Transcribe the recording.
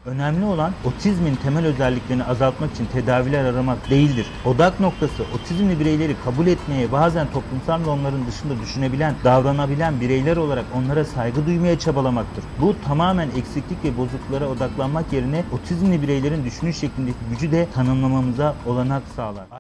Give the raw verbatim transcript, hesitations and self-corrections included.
Önemli olan otizmin temel özelliklerini azaltmak için tedaviler aramak değildir. Odak noktası otizmli bireyleri kabul etmeye, bazen toplumsal normların dışında düşünebilen, davranabilen bireyler olarak onlara saygı duymaya çabalamaktır. Bu tamamen eksiklik ve bozukluklara odaklanmak yerine otizmli bireylerin düşünüş şeklindeki gücü de tanımlamamıza olanak sağlar.